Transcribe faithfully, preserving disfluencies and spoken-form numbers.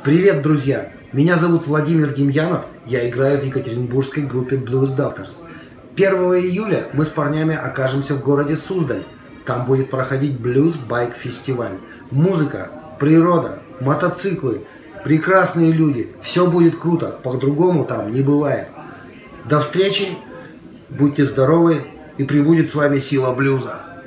Привет, друзья! Меня зовут Владимир Демьянов, я играю в екатеринбургской группе Blues Doctors. первого июля мы с парнями окажемся в городе Суздаль. Там будет проходить Blues Bike фестиваль. Музыка, природа, мотоциклы, прекрасные люди. Все будет круто, по-другому там не бывает. До встречи, будьте здоровы и пребудет с вами сила блюза.